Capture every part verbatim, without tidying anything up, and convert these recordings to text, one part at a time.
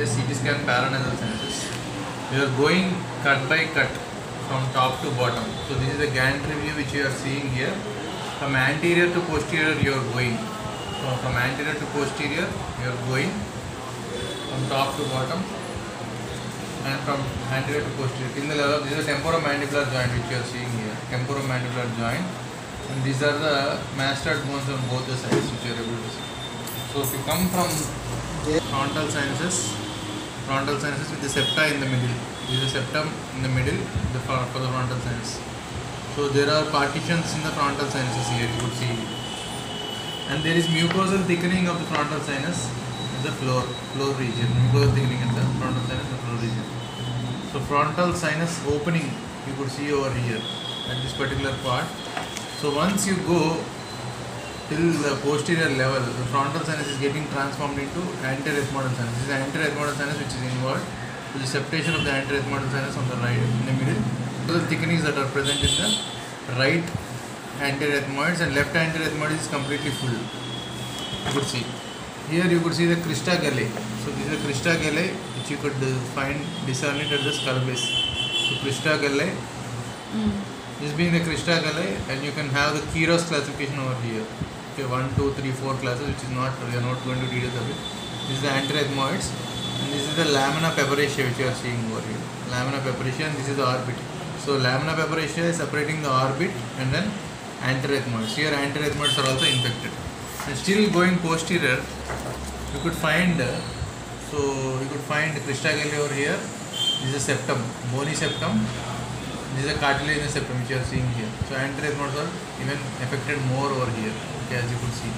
a C T scan paranasal sinuses. We are going cut by cut from top to bottom. So this is the gantry view which you are seeing here. From anterior to posterior you are going. So from anterior to posterior you are going from top to bottom, and from anterior to posterior till the level of, this is a temporomandibular joint which you are seeing here. Temporomandibular joint, and these are the mastoid bones on both the sides which you are able to see. So if you come from frontal sinuses, frontal sinuses with the septa in the middle. This is a septum in the middle the for, for the frontal sinus. So there are partitions in the frontal sinuses here, you could see. And there is mucosal thickening of the frontal sinus in the floor, floor region. Mucosal thickening in the frontal sinus and floor region. So frontal sinus opening you could see over here at this particular part. So once you go till the posterior level, the frontal sinus is getting transformed into anterior ethmoidal sinus. This is the anterior ethmoidal sinus which is inward. So the septation of the anterior ethmoidal sinus on the right, in the middle. So the thickenings that are present in the right anterior ethmoids, and left anterior ethmoid is completely full. You could see. Here you could see the crista galli. So this is the crista galli which you could find discern it at the skull base. So crista galli. Mm. This being the crista galli, and you can have the Kiros classification over here. Okay, one, two, three, four classes, which is not, we are not going to details of it. This is the anterior ethmoids, and this is the lamina peperacea which you are seeing over here. Lamina peperacea, and this is the orbit. So lamina peperacea is separating the orbit and then anterior ethmoids. Here anterior ethmoids are also infected. And still going posterior, you could find, so you could find crista galli over here. This is a septum, bony septum. This is a cartilaginous septum which you are seeing here. So anterior ethmoids are even affected more over here, okay, as you could see.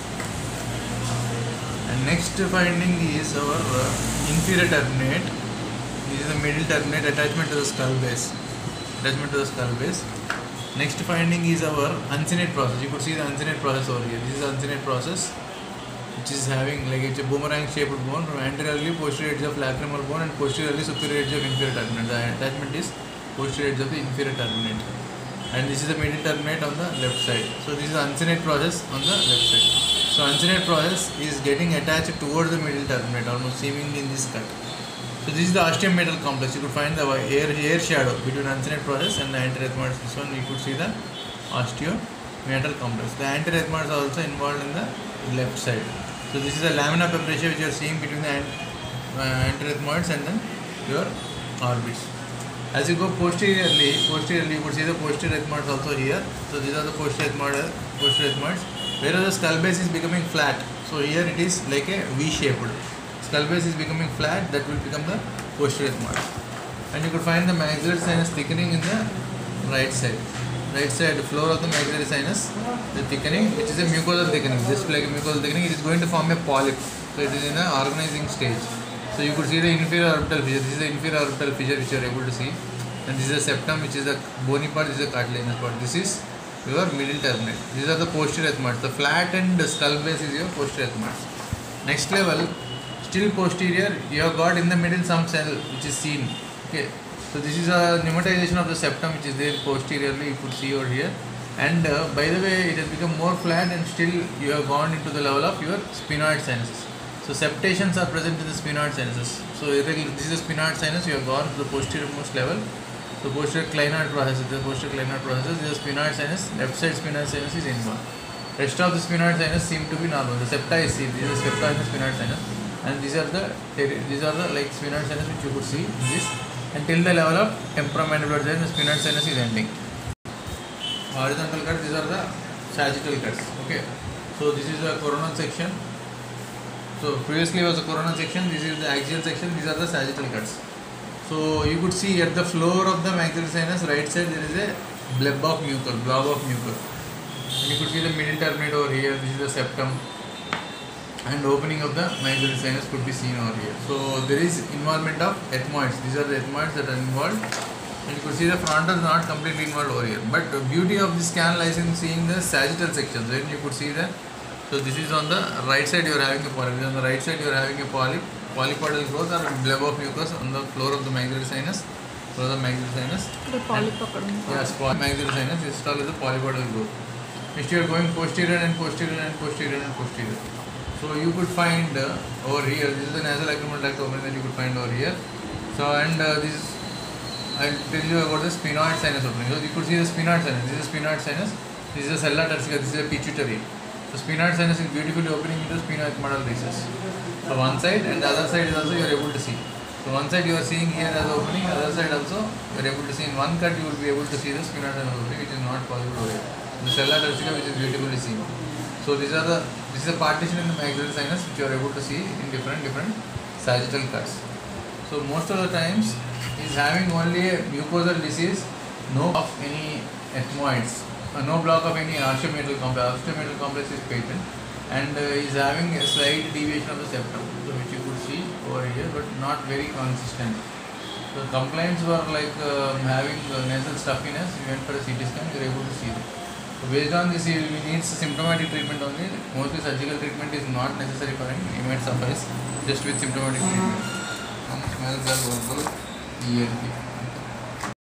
And next finding is our uh, inferior turbinate. This is the middle turbinate attachment to the skull base. Attachment to the skull base. Next finding is our uncinate process. You could see the uncinate process over here. This is the uncinate process, which is having like it's a boomerang shaped bone from anteriorly posterior edge of lacrimal bone and posteriorly superior edge of inferior turbinate. The attachment is posterior edge of the inferior turbinate, and this is the middle turbinate on the left side. So this is the uncinate process on the left side. So uncinate process is getting attached towards the middle turbinate, almost seemingly in this cut. So this is the osteometal complex. You could find the air, air shadow between uncinate process and the anterior ethmoids. This one you could see the osteometal complex. The anterior ethmoids are also involved in the left side. So this is the lamina peperacea which you are seeing between the uh, anterior ethmoids and then your orbits. As you go posteriorly, posteriorly you could see the posterior ethmoids also here. So these are the posterior ethmoids, posterior ethmoids. Whereas the skull base is becoming flat. So here it is like a V-shaped. Skull base is becoming flat, that will become the posterior ethmoid. And you could find the maxillary sinus thickening in the right side. Right side floor of the maxillary sinus, the thickening, which is a mucosal thickening. Just like a mucosal thickening, it is going to form a polyp. So it is in an organizing stage. So you could see the inferior orbital fissure. This is the inferior orbital fissure which you are able to see. And this is the septum, which is the bony part, this is the cartilaginous part. This is your middle turbinate. These are the posterior ethmoids. The flattened skull base is your posterior ethmoids. Next level, still posterior, you have got in the middle some cell which is seen. Okay. So this is a pneumatization of the septum which is there posteriorly, you could see over here. And uh, by the way, it has become more flat, and still you have gone into the level of your sphenoid sinuses. So septations are present in the sphenoid sinuses. So this is the sphenoid sinus, you have gone to the posterior most level. So posterior clinoid process, the posterior clinoid process, this is sphenoid sinus, left side sphenoid sinus is involved. Rest of the sphenoid sinus seem to be normal. The septa is seen, this is the septa in the sphenoid sinus. And these are the these are the like sphenoid sinus which you could see in this, until the level of temporomandibular joint, the sphenoid sinus is ending. Horizontal cuts, these are the sagittal cuts. Okay, so this is the coronal section. So previously was the coronal section, this is the axial section, these are the sagittal cuts. So you could see at the floor of the maxillary sinus, right side, there is a blob of mucus, blob of mucus. And you could see the middle turbinate over here, this is the septum. And opening of the maxillary sinus could be seen over here. So there is involvement of ethmoids. These are the ethmoids that are involved. And you could see the frontal is not completely involved over here. But the beauty of this scan lies in seeing the sagittal sections. Then you could see that. So this is on the right side you are having a polyp. On the right side you are having a polyp. Polypodal growth or blob of mucus on the floor of the maxillary sinus. Floor of the maxillary sinus. The polyp. Yes, maxillary sinus is called as the polypodal growth. Next you are going posterior and posterior and posterior and posterior. So you could find uh, over here, this is the nasal lacrimal tract opening that you could find over here. So and uh, this, I'll tell you about the sphenoid sinus opening. So you could see the sphenoid sinus. This is a sphenoid sinus. This is a sella turcica. This is a pituitary. So sphenoid sinus is beautifully opening into sphenoethmoidal recess. So one side and the other side is also you are able to see. So one side you are seeing here as opening, other side also you are able to see. In one cut you will be able to see the sphenoid sinus opening, which is not possible over here. The sella turcica, which is beautifully seen. So these are the this is a partition in the maxillary sinus which you are able to see in different different sagittal cuts. So most of the times is having only a mucosal disease, no of any ethmoids, uh, no block of any arteriomeatal complex. Arteriomeatal complex is patent and uh, is having a slight deviation of the septum, so which you could see over here, but not very consistent. So complaints were like uh, having uh, nasal stuffiness. You went for a C T scan, you are able to see that. So based on this, you need symptomatic treatment only. Mostly surgical treatment is not necessary for him. It might suffice just with symptomatic treatment.